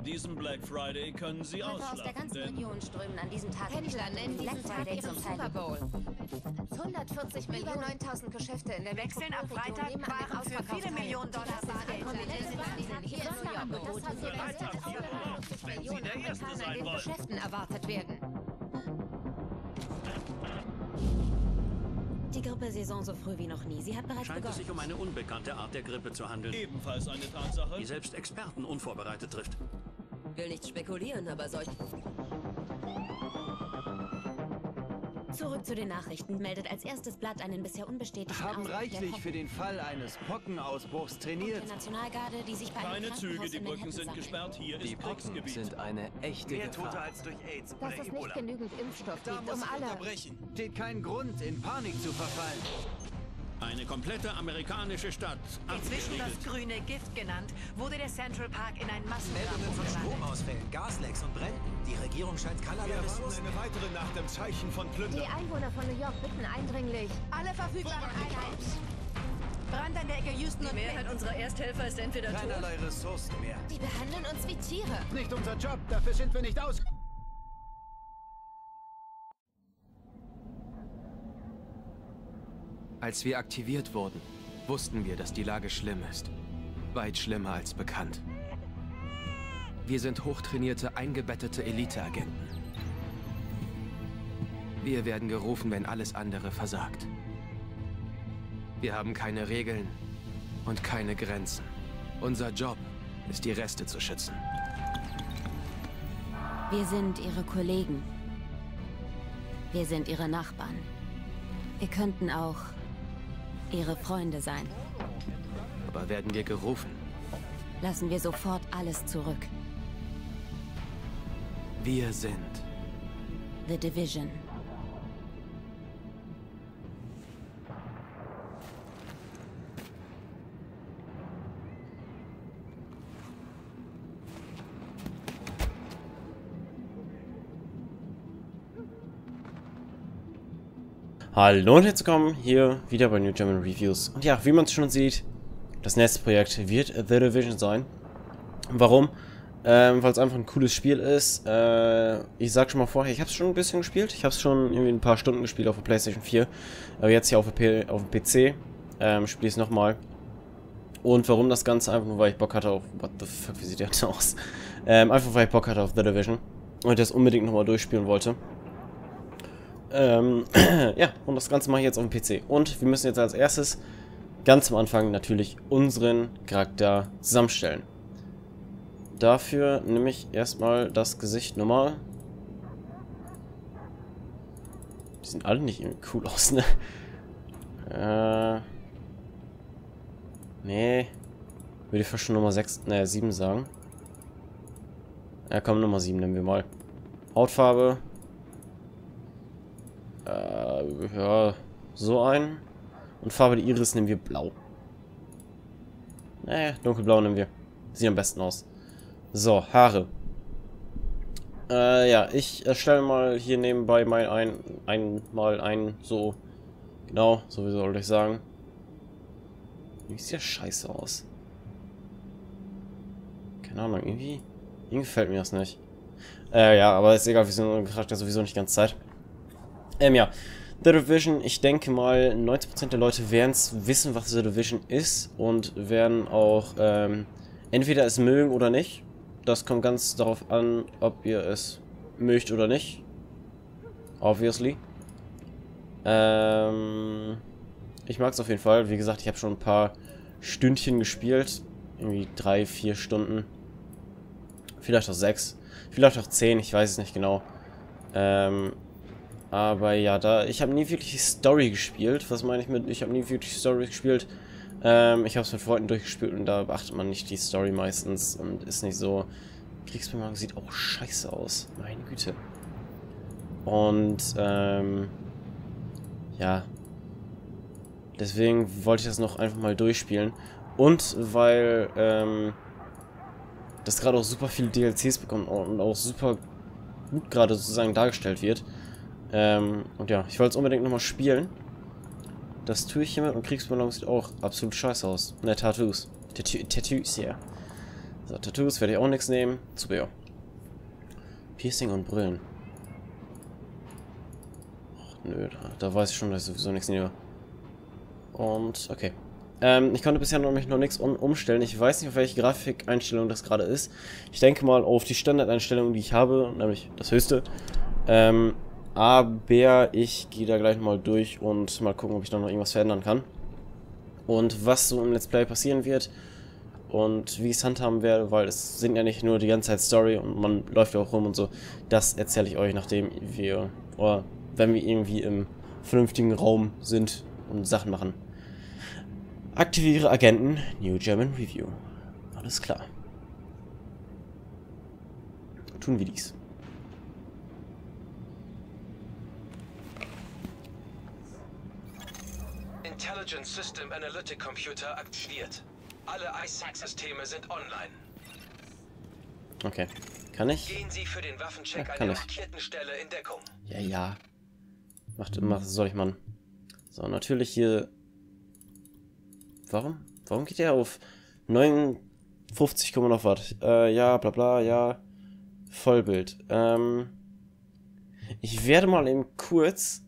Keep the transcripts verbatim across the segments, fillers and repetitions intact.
diesem Black Friday können Sie Leute aus der ausschlafen, ganzen denn Region strömen an diesem Tag Händler nennen diesen Tag ihren Super Bowl. hundertvierzig Millionen. Über neuntausend Geschäfte in der Wechseln am Freitag Waren für viele Millionen Dollar Bargeld. Hier in New York. wenn Sie der Erste An sein den wollen. Geschäften erwartet werden. Die Grippesaison so früh wie noch nie. Sie hat bereits Scheint es begonnen. sich um eine unbekannte Art der Grippe zu handeln, Ebenfalls eine Tatsache. die selbst Experten unvorbereitet trifft. Will nicht spekulieren, aber solch... Zurück zu den Nachrichten. Meldet als erstes Blatt einen bisher unbestätigten Haben Ausbruch reichlich der für den Fall eines Pockenausbruchs Pocken trainiert. der Nationalgarde, die sich bei einem Keine Züge, Krankenhaus die in Brücken Manhattan sind sammeln. gesperrt. Hier Die ist Pocken Kriegsgebiet. sind eine echte Mehr Tote Gefahr. als durch AIDS Dass oder es Ebola. nicht genügend Impfstoff Da gibt, muss um ich alle... unterbrechen. Steht kein Grund, in Panik zu verfallen. Eine komplette amerikanische Stadt Inzwischen das abgeriegelt. grüne Gift genannt, wurde der Central Park in ein Meldungen Massengrab von umgewandelt. Stromausfällen, Gaslecks und Bränden. Die Regierung scheint keinerlei Ressourcen. eine weitere Nacht im Zeichen von Die Plünder. Einwohner von New York bitten eindringlich. Alle verfügbaren Einheiten. Brand an der Ecke Houston und Mehrheit unserer Ersthelfer ist entweder Keinerlei Ressourcen mehr. Die behandeln uns wie Tiere. Nicht unser Job, dafür sind wir nicht aus. Als wir aktiviert wurden, wussten wir, dass die Lage schlimm ist. Weit schlimmer als bekannt. Wir sind hochtrainierte, eingebettete Eliteagenten. Wir werden gerufen, wenn alles andere versagt. Wir haben keine Regeln und keine Grenzen. Unser Job ist, die Reste zu schützen. Wir sind ihre Kollegen. Wir sind ihre Nachbarn. Wir könnten auch ihre Freunde sein. Aber werden wir gerufen? Lassen wir sofort alles zurück. Wir sind. The Division. Hallo und herzlich willkommen hier wieder bei New German Reviews. Und ja, wie man es schon sieht, das nächste Projekt wird The Division sein. Warum? Ähm, weil es einfach ein cooles Spiel ist. Äh, ich sag schon mal vorher, ich habe es schon ein bisschen gespielt. Ich habe es schon irgendwie ein paar Stunden gespielt auf der PlayStation vier. Aber jetzt hier auf, P auf dem P C ähm, spiele ich es nochmal. Und warum das Ganze? Einfach nur, weil ich Bock hatte auf... What the fuck, wie sieht der denn aus? Ähm, einfach, weil ich Bock hatte auf The Division. Und das unbedingt nochmal durchspielen wollte. Ähm, ja, und das Ganze mache ich jetzt auf dem P C. Und wir müssen jetzt als erstes, ganz am Anfang, natürlich unseren Charakter zusammenstellen. Dafür nehme ich erstmal das Gesicht normal. Die sehen alle nicht irgendwie cool aus, ne? Äh. Nee. Würde ich fast schon Nummer sechs, ne, sieben sagen. Ja, komm, Nummer sieben nehmen wir mal. Hautfarbe. Äh, ja, so ein. Und Farbe der Iris nehmen wir blau. Nee, dunkelblau nehmen wir. Sieht am besten aus. So, Haare. Äh, ja, ich erstelle mal hier nebenbei mal ein, einmal ein, so, genau, so wie soll ich sagen. Wie sieht ja scheiße aus. Keine Ahnung, irgendwie, irgendwie gefällt mir das nicht. Äh, ja, aber ist egal, wir sind unser Charakter sowieso nicht die ganze Zeit. Ähm, ja. The Division, ich denke mal, neunzig Prozent der Leute werden es wissen, was The Division ist und werden auch, ähm, entweder es mögen oder nicht. Das kommt ganz darauf an, ob ihr es mögt oder nicht. Obviously. Ähm, ich mag es auf jeden Fall. Wie gesagt, ich habe schon ein paar Stündchen gespielt. Irgendwie drei, vier Stunden. Vielleicht auch sechs. Vielleicht auch zehn, ich weiß es nicht genau. Ähm, aber ja, da ich habe nie wirklich Story gespielt. Was meine ich mit, ich habe nie wirklich Story gespielt. Ähm, ich habe es mit Freunden durchgespielt und da beachtet man nicht die Story meistens und ist nicht so... Kriegsbemerkung sieht auch scheiße aus. Meine Güte. Und, ähm... ja. Deswegen wollte ich das noch einfach mal durchspielen. Und weil, ähm... das gerade auch super viele D L Cs bekommt und auch super gut gerade sozusagen dargestellt wird. Ähm, und ja, ich wollte es unbedingt nochmal spielen. Das tue ich hiermit und Kriegsbemalung sieht auch absolut scheiße aus. Ne, Tattoos. Tattoos, ja. So, Tattoos werde ich auch nichts nehmen. Zubehör. Piercing und Brillen. Ach, nö, da, da weiß ich schon, dass ich sowieso nichts nehme. Und, okay. Ähm, ich konnte bisher noch, mich noch nichts um, umstellen. Ich weiß nicht, auf welche Grafikeinstellung das gerade ist. Ich denke mal auf die Standardeinstellung, die ich habe, nämlich das höchste. Ähm, aber ich gehe da gleich mal durch und mal gucken, ob ich da noch irgendwas verändern kann. Und was so im Let's Play passieren wird und wie ich es handhaben werde, weil es sind ja nicht nur die ganze Zeit Story und man läuft ja auch rum und so. Das erzähle ich euch, nachdem wir, oder wenn wir irgendwie im vernünftigen Raum sind und Sachen machen. Aktiviere Agenten, New German Review. Alles klar. Tun wir dies. Intelligence System Analytic Computer aktiviert. Alle I S A C-Systeme sind online. Okay. Kann ich? Gehen Sie für den Waffencheck Ja, an kann der ich. markierten Stelle in Deckung. Ja, ja. Macht, macht, soll ich mal. So, natürlich hier. Warum? Warum geht der auf neunundfünfzig, noch was? Äh, ja, bla bla, ja. Vollbild. Ähm. Ich werde mal eben kurz.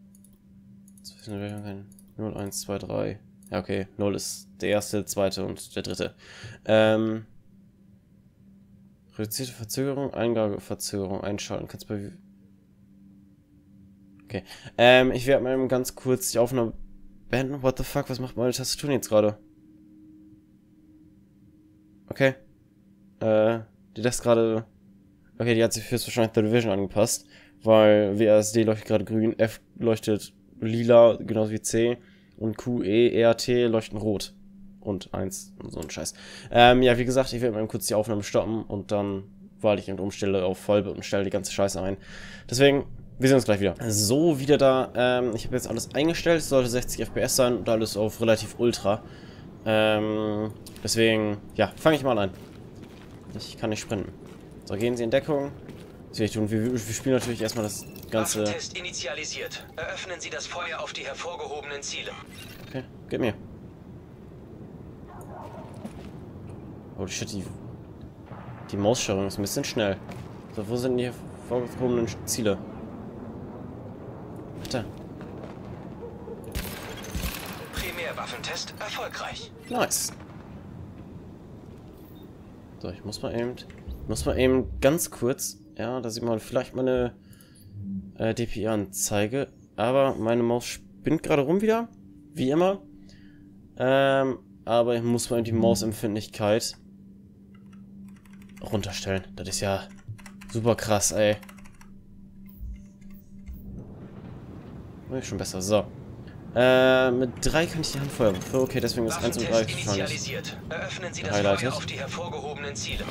null, eins, zwei, drei. Ja, okay. null ist der erste, zweite und der dritte. Ähm. Reduzierte Verzögerung, Eingabeverzögerung einschalten. Kannst bei. Okay. Ähm, ich werde mal eben ganz kurz die Aufnahme beenden. What the fuck? Was macht meine Tastatur jetzt gerade? Okay. Äh, die das gerade. Okay, die hat sich fürs wahrscheinlich The Division angepasst. Weil W A S D leuchtet gerade grün, F leuchtet lila, genauso wie C. Und Q, E, E, R, T leuchten rot. Und eins und so ein Scheiß. Ähm, ja, wie gesagt, ich werde mal kurz die Aufnahme stoppen und dann, weil ich eben umstelle auf Vollbild und stelle die ganze Scheiße ein. Deswegen, wir sehen uns gleich wieder. So, wieder da. Ähm, ich habe jetzt alles eingestellt. Es sollte sechzig F P S sein und alles auf relativ ultra. Ähm, deswegen, ja, fange ich mal an. Ich kann nicht sprinten. So, gehen Sie in Deckung. Wir, wir spielen natürlich erstmal das ganze... Waffentest initialisiert. Eröffnen Sie das Feuer auf die hervorgehobenen Ziele. Okay, gib mir. Oh shit, die, die Maussteuerung ist ein bisschen schnell. So, wo sind die hervorgehobenen Ziele? Bitte. Primärwaffentest erfolgreich. Nice. So, ich muss mal eben... Muss mal eben ganz kurz... Ja, da sieht man vielleicht meine äh, D P I-Anzeige. Aber meine Maus spinnt gerade rum wieder. Wie immer. Ähm, aber ich muss mal eben die Mausempfindlichkeit runterstellen. Das ist ja super krass, ey. Oh, ist schon besser. So. Äh, mit drei könnte ich die Handfeuerwaffe. Okay, deswegen ist eins und drei wahrscheinlich Eröffnen Sie das gehighlightet. Feuer auf die hervorgehobenen Ziele.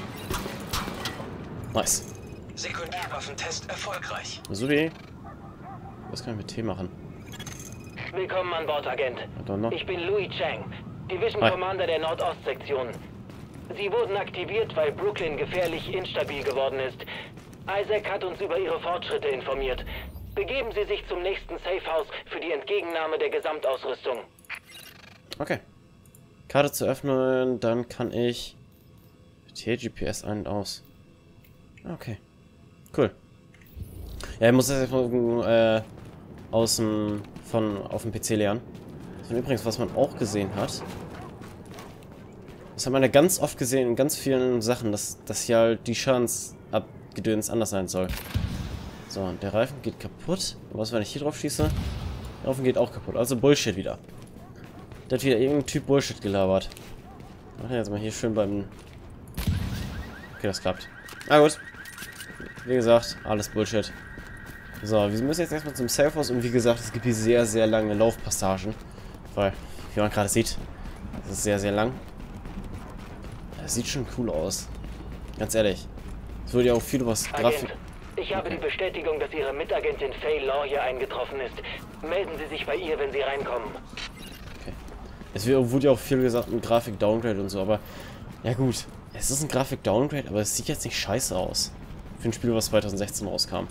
Nice. Sekundärwaffentest erfolgreich. So wie. Was kann ich mit T machen? Willkommen an Bord, Agent. Ich bin Louis Chang, Division Hi. Commander der Nordostsektion. Sie wurden aktiviert, weil Brooklyn gefährlich instabil geworden ist. Isaac hat uns über Ihre Fortschritte informiert. Begeben Sie sich zum nächsten Safehouse für die Entgegennahme der Gesamtausrüstung. Okay. Karte zu öffnen, dann kann ich T G P S ein und aus. Okay. Cool. Ja, ich muss das jetzt mal äh, aus dem, von, auf dem P C lernen. Und übrigens, was man auch gesehen hat, das hat man ja ganz oft gesehen in ganz vielen Sachen, dass, dass hier halt die Schadensabgedöns anders sein soll. So, und der Reifen geht kaputt. Und was, wenn ich hier drauf schieße? Der Reifen geht auch kaputt. Also Bullshit wieder. Der hat wieder irgendein Typ Bullshit gelabert. Machen wir jetzt mal hier schön beim... Okay, das klappt. Na gut. Wie gesagt, alles Bullshit. So, wir müssen jetzt erstmal zum Safehouse und wie gesagt, es gibt hier sehr, sehr lange Laufpassagen. Weil, wie man gerade sieht, das ist sehr, sehr lang. Das sieht schon cool aus. Ganz ehrlich. Es wurde ja auch viel über das Grafik... Agent, ich habe die Bestätigung, dass Ihre Mitagentin Faye Law hier eingetroffen ist. Melden Sie sich bei ihr, wenn Sie reinkommen. Okay. Es wurde ja auch viel gesagt mit Grafik-Downgrade und so, aber... Ja gut, es ist ein Grafik-Downgrade, aber es sieht jetzt nicht scheiße aus. Für ein Spiel, was zwanzig sechzehn rauskam.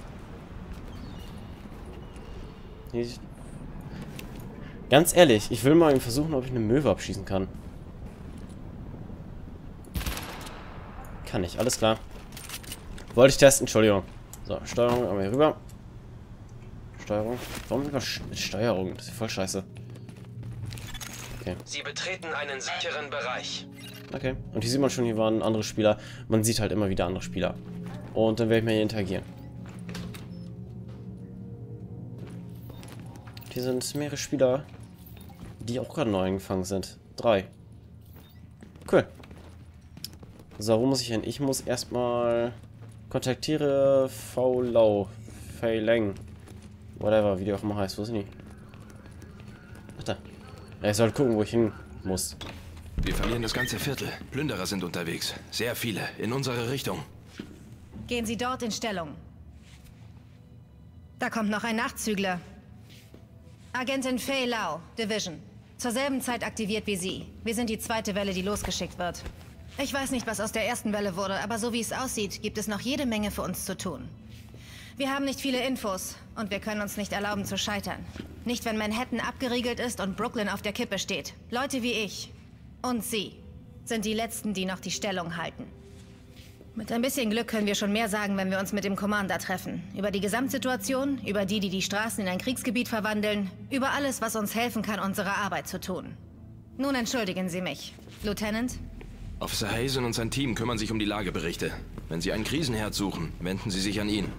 Ich, ganz ehrlich, ich will mal versuchen, ob ich eine Möwe abschießen kann. kann ich. Alles klar. Wollte ich testen, Entschuldigung. So, Steuerung, einmal hier rüber. Steuerung. Warum über Sch Steuerung? Das ist voll scheiße. Okay. Sie betreten einen sicheren Bereich. Okay. Und hier sieht man schon, hier waren andere Spieler. Man sieht halt immer wieder andere Spieler. Und dann werde ich mal hier interagieren. Hier sind mehrere Spieler, die auch gerade neu angefangen sind. Drei. Cool. So, wo muss ich hin? Ich muss erstmal... Kontaktiere V. Lau. Fei Leng. Whatever, wie die auch immer heißt. Wo sind die? Ach da. Ja, ich sollte gucken, wo ich hin muss. Wir verlieren das ganze Viertel. Plünderer sind unterwegs. Sehr viele. In unsere Richtung. Gehen Sie dort in Stellung. Da kommt noch ein Nachtzügler. Agentin Fei Lau, Division. Zur selben Zeit aktiviert wie Sie. Wir sind die zweite Welle, die losgeschickt wird. Ich weiß nicht, was aus der ersten Welle wurde, aber so wie es aussieht, gibt es noch jede Menge für uns zu tun. Wir haben nicht viele Infos und wir können uns nicht erlauben zu scheitern. Nicht, wenn Manhattan abgeriegelt ist und Brooklyn auf der Kippe steht. Leute wie ich und Sie sind die Letzten, die noch die Stellung halten. Mit ein bisschen Glück können wir schon mehr sagen, wenn wir uns mit dem Commander treffen. Über die Gesamtsituation, über die, die die Straßen in ein Kriegsgebiet verwandeln, über alles, was uns helfen kann, unsere Arbeit zu tun. Nun entschuldigen Sie mich, Lieutenant. Officer Hazen und sein Team kümmern sich um die Lageberichte. Wenn Sie einen Krisenherd suchen, wenden Sie sich an ihn.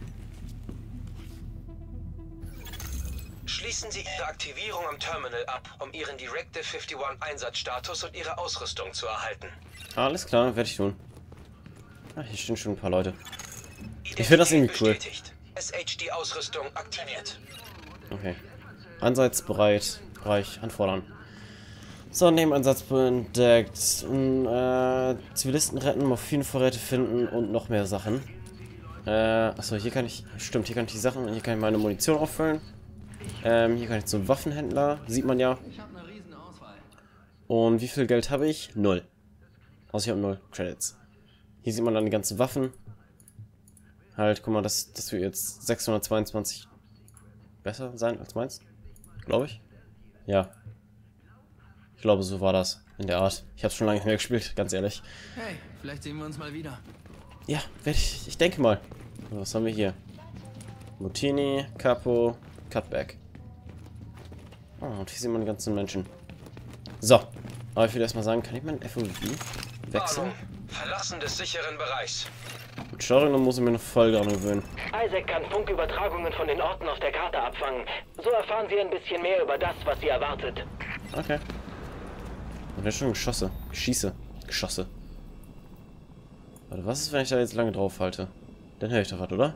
Schließen Sie Ihre Aktivierung am Terminal ab, um Ihren Directive einundfünfzig-Einsatzstatus und Ihre Ausrüstung zu erhalten. Alles klar, werde ich tun. Ach, hier stehen schon ein paar Leute. Ich finde das irgendwie cool. S H D-Ausrüstung aktiviert. Okay. Einsatzbereit. Bereich anfordern. So, Nebeneinsatz entdeckt. Äh, Zivilisten retten, Morphinvorräte finden und noch mehr Sachen. Äh, achso, hier kann ich... Stimmt, hier kann ich die Sachen... Hier kann ich meine Munition auffüllen. Ähm, hier kann ich zum Waffenhändler. Sieht man ja. Und wie viel Geld habe ich? Null. Also ich habe null Credits. Hier sieht man dann die ganzen Waffen. Halt, guck mal, das, das wird jetzt sechshundertzweiundzwanzig besser sein als meins. Glaube ich. Ja. Ich glaube, so war das. In der Art. Ich habe schon lange nicht mehr gespielt, ganz ehrlich. Hey, vielleicht sehen wir uns mal wieder. Ja, werde ich. Ich denke mal. Was haben wir hier? Mutini, Capo, Cutback. Oh, und hier sieht man die ganzen Menschen. So. Aber ich will erstmal sagen, kann ich meinen F O V wechseln? Warnung. Verlassen des sicheren Bereichs. Mit Steuerung muss ich mir noch voll dran gewöhnen. Isaac kann Funkübertragungen von den Orten auf der Karte abfangen. So erfahren Sie ein bisschen mehr über das, was Sie erwartet. Okay. Und jetzt schon Geschosse. Schieße. Geschosse. Warte, was ist, wenn ich da jetzt lange drauf halte? Dann höre ich doch was, oder?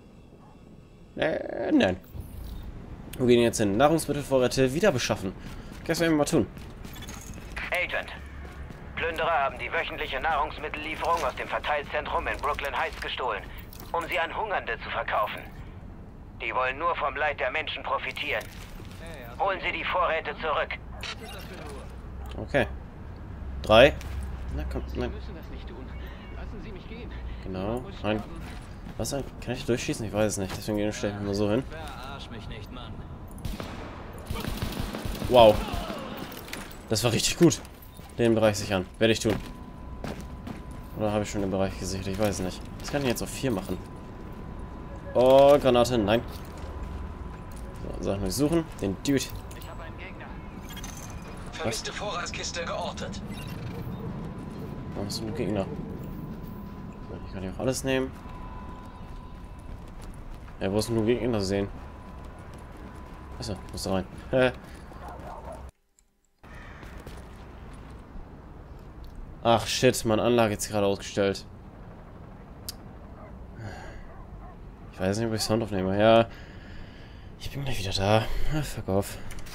Äh, nein. Wir gehen jetzt hin. Nahrungsmittelvorräte wieder beschaffen. Das werden wir mal tun. Agent. Plünderer haben die wöchentliche Nahrungsmittellieferung aus dem Verteilzentrum in Brooklyn Heights gestohlen, um sie an Hungernde zu verkaufen. Die wollen nur vom Leid der Menschen profitieren. Holen Sie die Vorräte zurück. Okay. Drei. Na komm, nein. Genau. Nein. Was denn? Kann ich durchschießen? Ich weiß es nicht. Deswegen stelle ich mich mal so hin. Wow. Das war richtig gut. Den Bereich sichern. Werde ich tun. Oder habe ich schon den Bereich gesichert? Ich weiß es nicht. Das kann ich jetzt auf vier machen. Oh, Granate. Nein. So, Sachen durchsuchen. Den Dude. Vermisste Vorratskiste geortet. Oh, was ist ein Gegner? So, ich kann hier auch alles nehmen. Ja, wo ist nur Gegner sehen? Achso, muss da rein. Hä? Ach shit, meine Anlage ist gerade ausgestellt. Ich weiß nicht, ob ich Sound aufnehme. Ja. Ich bin gleich wieder da. Ach, fuck off.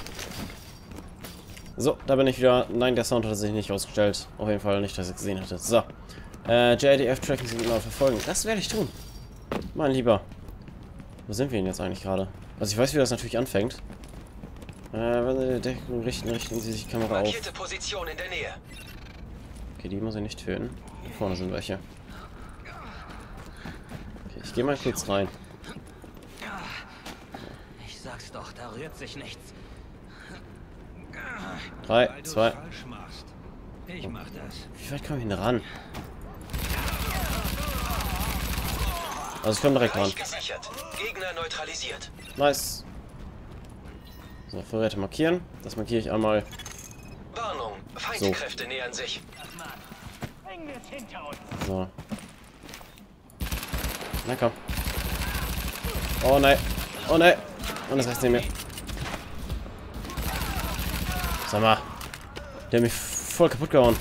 So, da bin ich wieder. Nein, der Sound hat sich nicht ausgestellt. Auf jeden Fall nicht, dass ich gesehen hatte. So. Äh, J I D F-Tracking sind genau verfolgen. Das werde ich tun. Mein Lieber. Wo sind wir denn jetzt eigentlich gerade? Also ich weiß, wie das natürlich anfängt. Äh, wenn Sie die Deckung richten, richten Sie sich die Kamera auf. Markierte Position in der Nähe. Okay, die muss ich nicht töten. Hier vorne sind welche. Okay, ich gehe mal kurz rein. Ich sag's doch, da rührt sich nichts. Drei, zwei. Ich mach das. Wie weit komme ich denn ran? Also ich komme direkt dran. Gesichert. Gegner neutralisiert. Nice. So, Vorräte markieren. Das markiere ich einmal. Warnung, Feindkräfte nähern sich. So. Na komm. Oh nein. Oh nein. Und das rechts neben mir. Sag mal. Der hat mich voll kaputt gehauen.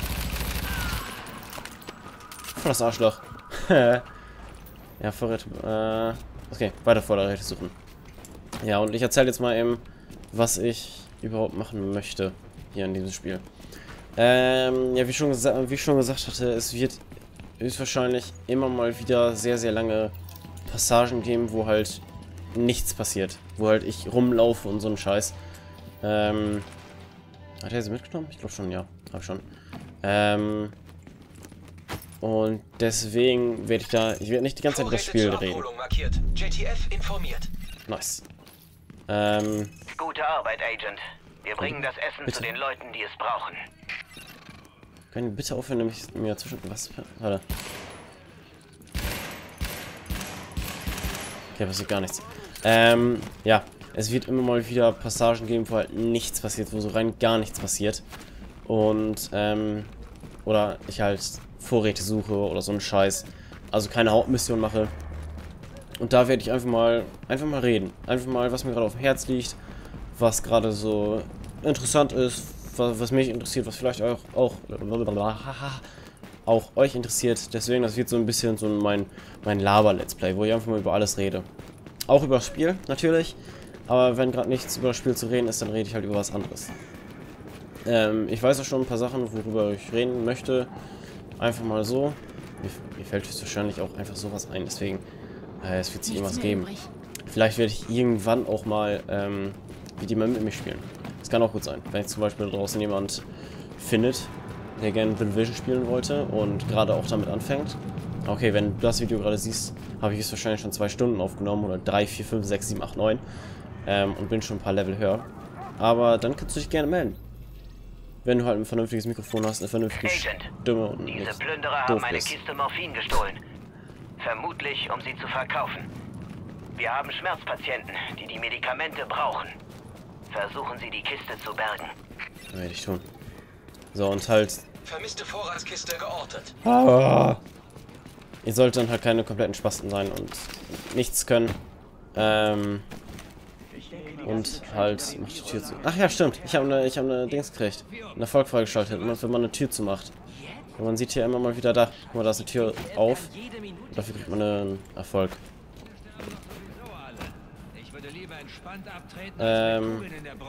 Voll das Arschloch. Ja, Vorräte. Äh, okay, weiter Vorräte suchen. Ja, und ich erzähle jetzt mal eben, was ich überhaupt machen möchte hier in diesem Spiel. Ähm, ja, wie schon, wie ich schon gesagt hatte, es wird höchstwahrscheinlich immer mal wieder sehr, sehr lange Passagen geben, wo halt nichts passiert. Wo halt ich rumlaufe und so ein Scheiß. Ähm, hat er sie mitgenommen? Ich glaube schon, ja. Hab schon. Ähm, und deswegen werde ich da, ich werde nicht die ganze Zeit über das Spiel reden. J T F informiert. Nice. Ähm, Gute Arbeit, Agent. Wir bringen das Essen bitte. zu den Leuten, die es brauchen. Können Sie bitte aufhören, nämlich mir zwischen... Was? Warte. Okay, passiert gar nichts. Ähm, ja. Es wird immer mal wieder Passagen geben, wo halt nichts passiert, wo so rein gar nichts passiert. Und, ähm... Oder ich halt Vorräte suche oder so einen Scheiß. Also keine Hauptmission mache. Und da werde ich einfach mal... Einfach mal reden. Einfach mal, was mir gerade auf dem Herz liegt. Was gerade so interessant ist, was, was mich interessiert, was vielleicht auch, auch, auch euch interessiert. Deswegen, das wird so ein bisschen so mein, mein Laber-Let's Play, wo ich einfach mal über alles rede. Auch über das Spiel, natürlich. Aber wenn gerade nichts über das Spiel zu reden ist, dann rede ich halt über was anderes. Ähm, ich weiß auch schon ein paar Sachen, worüber ich reden möchte. Einfach mal so. Mir, mir fällt wahrscheinlich auch einfach sowas ein, deswegen, äh, es wird sich irgendwas geben. Vielleicht werde ich irgendwann auch mal, ähm, wie die mal mit mir spielen. Das kann auch gut sein. Wenn ich zum Beispiel draußen jemand findet, der gerne The Division spielen wollte und gerade auch damit anfängt. Okay, wenn du das Video gerade siehst, habe ich es wahrscheinlich schon zwei Stunden aufgenommen oder drei, vier, fünf, sechs, sieben, acht, neun ähm, und bin schon ein paar Level höher. Aber dann kannst du dich gerne melden. Wenn du halt ein vernünftiges Mikrofon hast, eine vernünftige Stimme und Diese nicht Plünderer doof haben eine bist. Kiste Morphin gestohlen. Vermutlich, um sie zu verkaufen. Wir haben Schmerzpatienten, die die Medikamente brauchen. Versuchen Sie, die Kiste zu bergen. Werde ich tun. So, und halt... Vermisste Vorratskiste geortet. Ah, ihr solltet dann halt keine kompletten Spasten sein und nichts können. Ähm... Und halt... Macht die Tür zu. Ach ja, stimmt. Ich habe eine, ich habe eine Dings gekriegt. Eine Erfolg freigeschaltet. Und wenn man eine Tür zumacht. Und man sieht hier immer mal wieder da. Guck mal, da ist eine Tür auf. Und dafür kriegt man einen Erfolg. Ähm...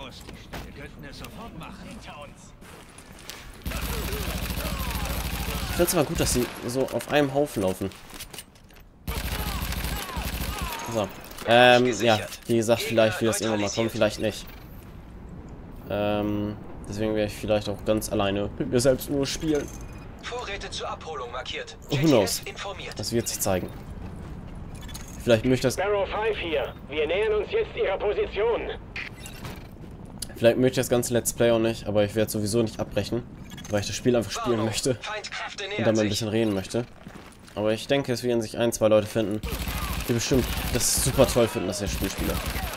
Ich finde es aber gut, dass sie so auf einem Haufen laufen. So. Ähm, ja, wie gesagt, vielleicht will das irgendwann mal kommen, vielleicht nicht. Ähm, deswegen werde ich vielleicht auch ganz alleine mit mir selbst nur spielen. Vorräte zur Abholung markiert. Who knows? Das wird sich zeigen. Vielleicht möchte das... Sparrow fünf hier. Wir nähern uns jetzt Ihrer Position. Vielleicht möchte ich das ganze Let's Play auch nicht, aber ich werde sowieso nicht abbrechen, weil ich das Spiel einfach spielen möchte und dann mal ein bisschen reden möchte. Aber ich denke, es werden sich ein, zwei Leute finden, die bestimmt das super toll finden, dass ich das Spiel spiele.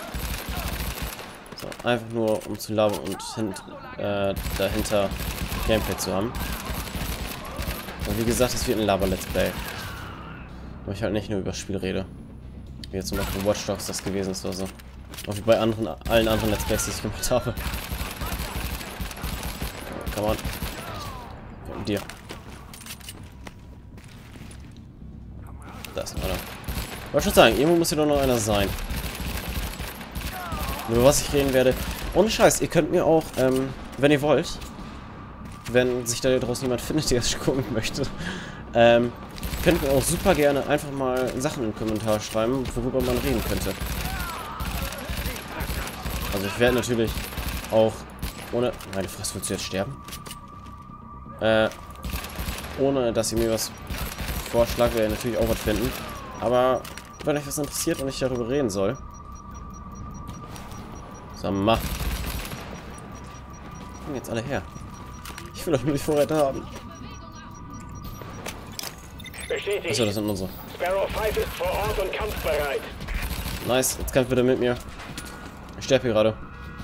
So, einfach nur um zu labern und hint, äh, dahinter Gameplay zu haben. Und wie gesagt, es wird ein Laber-Let's Play. Wo ich halt nicht nur über das Spiel rede. Wie jetzt zum Beispiel Watch Dogs das gewesen ist oder so. Auch wie bei anderen, allen anderen Let's Plays, die ich gemacht habe. Come on. Mit dir. Da ist noch einer. Ich wollte schon sagen, irgendwo muss hier doch noch einer sein. Über was ich reden werde. Ohne Scheiß, ihr könnt mir auch, ähm, wenn ihr wollt, wenn sich da draußen jemand findet, der es gucken möchte, ähm, könnt ihr auch super gerne einfach mal Sachen im Kommentar schreiben, worüber man reden könnte. Also ich werde natürlich auch ohne... Meine Fresse, willst du jetzt sterben? Äh, ohne dass ihr mir was vorschlagt, werde ich natürlich auch was finden. Aber wenn euch was interessiert und ich darüber reden soll... So, mach. Kommen jetzt alle her. Ich will euch nur die Vorräte haben. Achso, das sind unsere. Sparrow fünf ist vor Ort und kampfbereit. Nice, jetzt kämpft wieder mit mir. Ich sterbe hier gerade.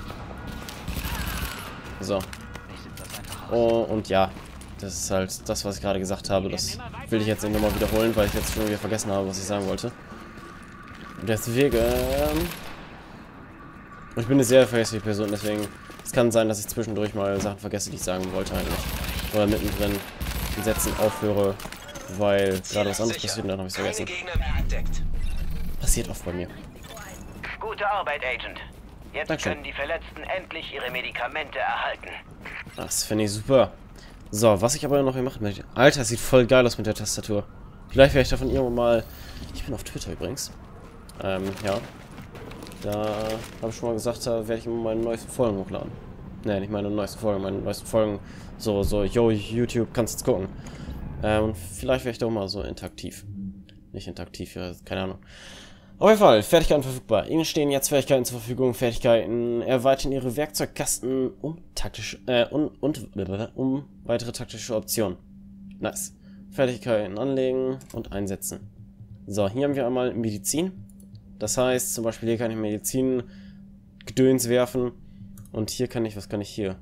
So. Oh, und ja. Das ist halt das, was ich gerade gesagt habe. Das will ich jetzt nicht nochmal wiederholen, weil ich jetzt schon wieder vergessen habe, was ich sagen wollte. Und deswegen... Und ich bin eine sehr vergessliche Person, deswegen... Es kann sein, dass ich zwischendurch mal Sachen vergesse, die ich sagen wollte eigentlich. Oder mittendrin in Sätzen aufhöre, weil gerade was anderes passiert und dann habe ich es vergessen. Passiert oft bei mir. Gute Arbeit, Agent. Jetzt Dankeschön. können die Verletzten endlich ihre Medikamente erhalten. Das finde ich super. So, was ich aber noch hier machen möchte. Alter, sieht voll geil aus mit der Tastatur. Vielleicht werde ich davon irgendwann mal... Ich bin auf Twitter übrigens. Ähm, ja. Da habe ich schon mal gesagt, da werde ich immer meine neuesten Folgen hochladen. Ne, nicht meine neuesten Folgen, meine neuesten Folgen. So, so, yo, YouTube, kannst jetzt gucken. Ähm, und vielleicht werde ich da auch mal so interaktiv. Nicht interaktiv, ja, keine Ahnung. Auf jeden Fall, Fertigkeiten verfügbar. Ihnen stehen jetzt Fertigkeiten zur Verfügung. Fertigkeiten erweitern Ihre Werkzeugkasten um taktische, äh, und, und, um weitere taktische Optionen. Nice. Fertigkeiten anlegen und einsetzen. So, hier haben wir einmal Medizin. Das heißt, zum Beispiel hier kann ich Medizin Gedöns werfen. Und hier kann ich, was kann ich hier?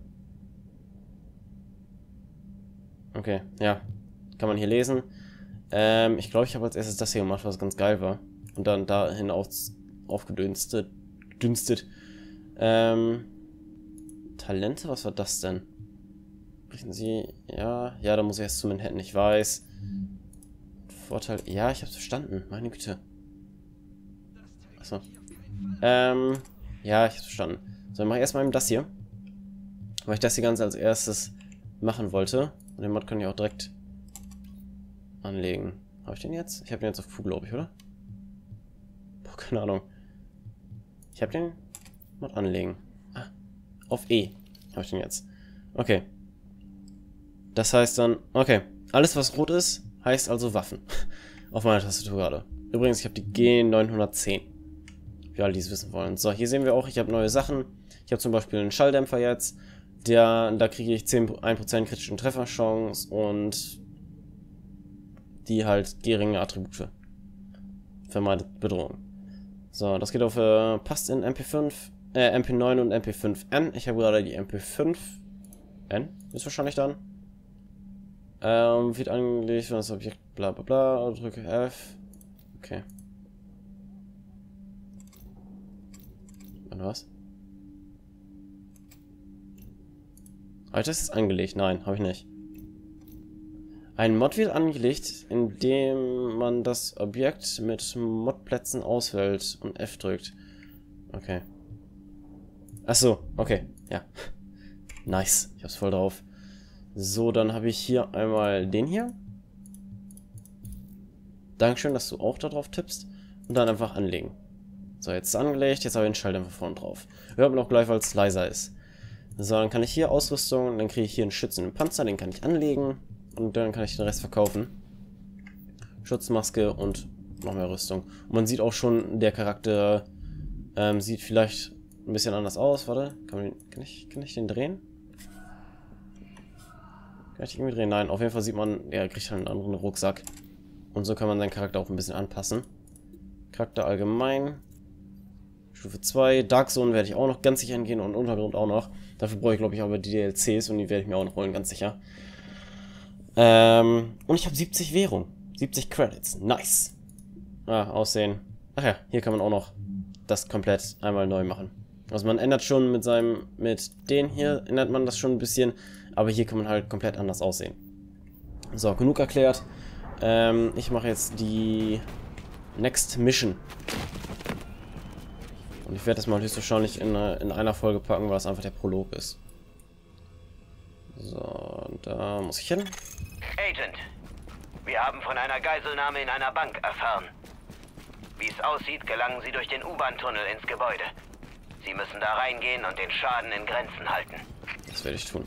Okay, ja. Kann man hier lesen. Ähm, ich glaube, ich habe als erstes das hier gemacht, was ganz geil war. Und dann dahin auf, aufgedünstet. Dünstet. Ähm, Talente, was war das denn? Richten Sie, ja, ja, da muss ich erst zu Manhattan, ich weiß. Vorteil, ja, ich hab's verstanden, meine Güte. Achso. Ähm, ja, ich hab's verstanden. So, dann mache ich erstmal eben das hier. Weil ich das hier ganz als erstes machen wollte. Und den Mod kann ich auch direkt anlegen. Habe ich den jetzt? Ich habe den jetzt auf Q, glaube ich, oder? Boah, keine Ahnung. Ich habe den Mod anlegen. Ah, auf E habe ich den jetzt. Okay. Das heißt dann, okay. Alles, was rot ist, heißt also Waffen. Auf meiner Tastatur gerade. Übrigens, ich habe die G neunhundertzehn. Für alle, die es wissen wollen. So, hier sehen wir auch, ich habe neue Sachen. Ich habe zum Beispiel einen Schalldämpfer jetzt. Der, da kriege ich zehn, ein Prozent kritischen Trefferchance und die halt geringe Attribute. Vermeidet Bedrohung. So, das geht auf, äh, passt in M P fünf, äh, M P neun und M P fünf N. Ich habe gerade die M P fünf N, ist wahrscheinlich dann. Ähm, wird angelegt, wenn das Objekt bla bla bla, drücke F. Okay. Und was? Alter, ist es angelegt? Nein, habe ich nicht. Ein Mod wird angelegt, indem man das Objekt mit Modplätzen auswählt und F drückt. Okay. Achso, okay, ja. Nice, ich hab's voll drauf. So, dann habe ich hier einmal den hier. Dankeschön, dass du auch da drauf tippst. Und dann einfach anlegen. So, jetzt ist angelegt, jetzt habe ich den Schalldämpfer vorne drauf. Hört man auch gleich, weil es leiser ist. So, dann kann ich hier Ausrüstung, dann kriege ich hier einen schützenden Panzer, den kann ich anlegen. Und dann kann ich den Rest verkaufen. Schutzmaske und noch mehr Rüstung. Und man sieht auch schon, der Charakter ähm, sieht vielleicht ein bisschen anders aus. Warte, kann, man, kann, ich, kann ich den drehen? Kann ich den irgendwie drehen? Nein, auf jeden Fall sieht man, er kriegt halt einen anderen Rucksack. Und so kann man seinen Charakter auch ein bisschen anpassen. Charakter allgemein. Stufe zwei. Dark Zone werde ich auch noch ganz sicher hingehen und Untergrund auch noch. Dafür brauche ich, glaube ich, aber die D L Cs und die werde ich mir auch noch holen, ganz sicher. Ähm, und ich habe siebzig Währung. siebzig Credits. Nice. Ah, Aussehen. Ach ja, hier kann man auch noch das komplett einmal neu machen. Also man ändert schon mit seinem, mit den hier ändert man das schon ein bisschen, aber hier kann man halt komplett anders aussehen. So, genug erklärt. Ähm, ich mache jetzt die Next Mission. Und ich werde das mal höchstwahrscheinlich in, in einer Folge packen, weil es einfach der Prolog ist. So, da muss ich hin. Agent, wir haben von einer Geiselnahme in einer Bank erfahren. Wie es aussieht, gelangen Sie durch den U-Bahn-Tunnel ins Gebäude. Sie müssen da reingehen und den Schaden in Grenzen halten. Das werde ich tun.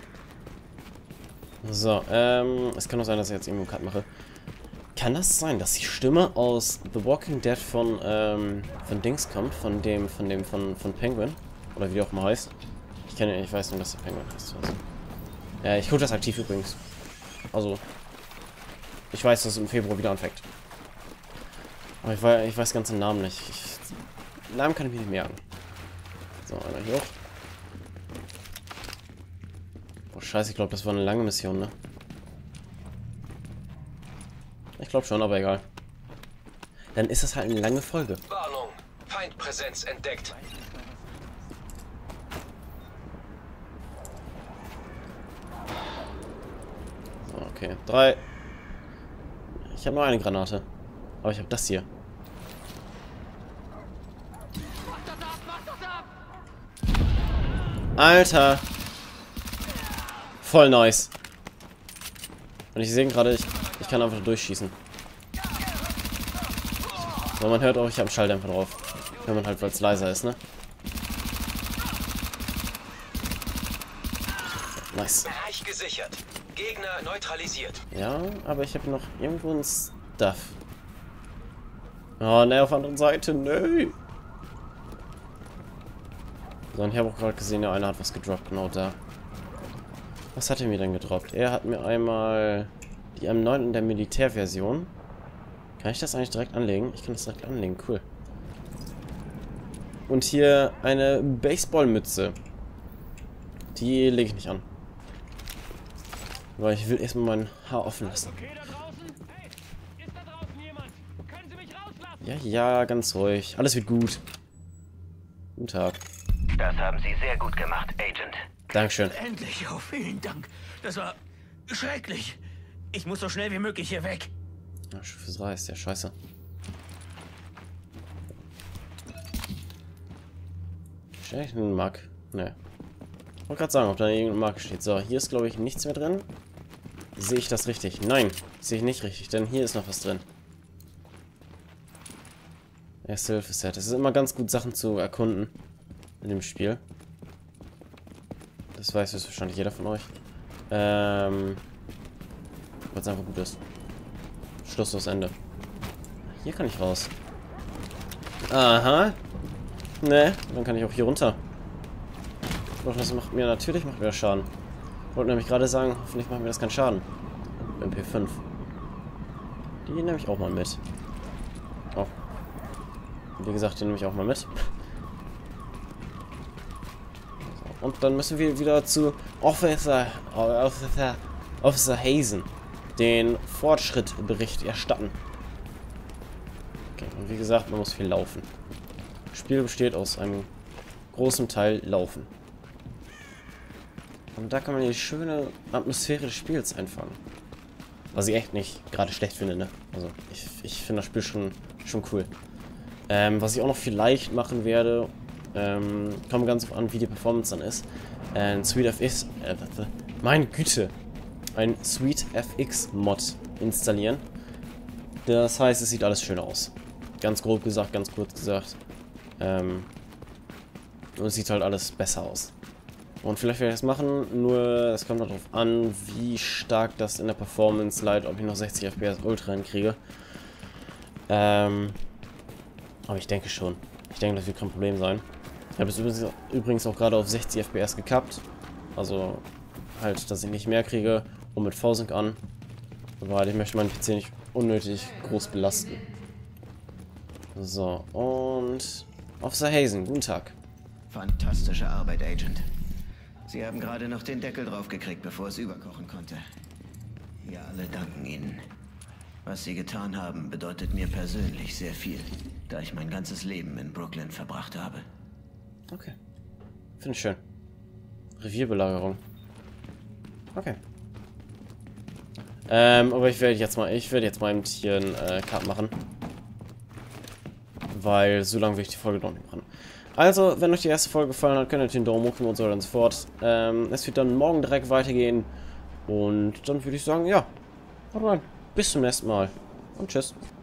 So, ähm, es kann auch sein, dass ich jetzt irgendwo einen Cut mache. Kann das sein, dass die Stimme aus The Walking Dead von, ähm, von Dings kommt? Von dem, von dem, von, von Penguin? Oder wie der auch mal heißt? Ich kenne, ich weiß nicht, dass der Penguin heißt. Also. Ja, ich gucke das aktiv übrigens. Also, ich weiß, dass es im Februar wieder anfängt. Aber ich weiß, ich weiß ganz den Namen nicht. Ich, Namen kann ich mir nicht merken. So, einmal hier hoch. Oh, scheiße, ich glaube, das war eine lange Mission, ne? Ich glaube schon, aber egal. Dann ist das halt eine lange Folge. Warnung. Feindpräsenz entdeckt. So, okay. Drei. Ich habe nur eine Granate. Aber ich habe das hier. Alter. Voll nice. Und ich sehe gerade, ich, ich kann einfach durchschießen. So, man hört auch, ich habe einen Schalldämpfer drauf. Wenn man halt, weil es leiser ist, ne? Nice. Bereich gesichert. Gegner neutralisiert. Ja, aber ich habe noch irgendwo ein Stuff. Oh, ne, auf der anderen Seite, nö. So, und ich habe auch gerade gesehen, ja, einer hat was gedroppt, genau da. Was hat er mir denn gedroppt? Er hat mir einmal die M neun in der Militärversion. Kann ich das eigentlich direkt anlegen? Ich kann das direkt anlegen, cool. Und hier eine Baseballmütze. Die lege ich nicht an. Weil ich will erstmal mein Haar offen lassen. Ja, ja, ganz ruhig. Alles wird gut. Guten Tag. Das haben Sie sehr gut gemacht, Agent. Dankeschön. Endlich, oh, vielen Dank. Das war schrecklich. Ich muss so schnell wie möglich hier weg. Ja, Schiffes Reis, ja, scheiße. Steht ein Mark? Ne. Ich wollte gerade sagen, ob da irgendein Mark steht. So, hier ist, glaube ich, nichts mehr drin. Sehe ich das richtig? Nein, sehe ich nicht richtig, denn hier ist noch was drin. Erste Hilfe-Set. Es ist immer ganz gut, Sachen zu erkunden in dem Spiel. Das weiß jetzt wahrscheinlich jeder von euch. Ähm, weil es einfach gut ist. Schluss aus Ende. Hier kann ich raus. Aha. Ne, dann kann ich auch hier runter. Doch, das macht mir natürlich macht mir das Schaden. Ich wollte nämlich gerade sagen, hoffentlich macht mir das keinen Schaden. M P fünf. Die nehme ich auch mal mit. Oh. Wie gesagt, die nehme ich auch mal mit. So, und dann müssen wir wieder zu Officer, Officer, Officer Hazen den Fortschrittbericht erstatten. Okay, und wie gesagt, man muss viel laufen. Das Spiel besteht aus einem großen Teil Laufen. Und da kann man die schöne Atmosphäre des Spiels einfangen. Was ich echt nicht gerade schlecht finde, ne? Also, ich, ich finde das Spiel schon, schon cool. Ähm, was ich auch noch vielleicht machen werde, ähm, kommt ganz auf an, wie die Performance dann ist. Ein Sweet F X, äh, meine Güte, ein Sweet F X Mod installieren. Das heißt, es sieht alles schön aus. Ganz grob gesagt, ganz kurz gesagt. Ähm, und es sieht halt alles besser aus. Und vielleicht werde ich das machen, nur es kommt darauf an, wie stark das in der Performance leidet, ob ich noch sechzig F P S Ultra hinkriege. Ähm, aber ich denke schon. Ich denke, das wird kein Problem sein. Ich habe es übrigens, übrigens auch gerade auf sechzig F P S gekappt. Also halt, dass ich nicht mehr kriege und mit V-Sync an. Weil ich möchte meinen P C nicht unnötig groß belasten. So, und Officer Hazen, guten Tag. Fantastische Arbeit, Agent. Sie haben gerade noch den Deckel draufgekriegt, bevor es überkochen konnte. Wir alle danken Ihnen. Was Sie getan haben, bedeutet mir persönlich sehr viel, da ich mein ganzes Leben in Brooklyn verbracht habe. Okay. Finde ich schön. Revierbelagerung. Okay. Ähm, aber ich werde jetzt mal, ich werde jetzt mal eben hier einen äh, Cut machen. Weil so lange will ich die Folge noch nicht machen. Also, wenn euch die erste Folge gefallen hat, könnt ihr den Daumen hoch und so weiter und so fort. Ähm, es wird dann morgen direkt weitergehen. Und dann würde ich sagen, ja. Haut rein. Bis zum nächsten Mal. Und tschüss.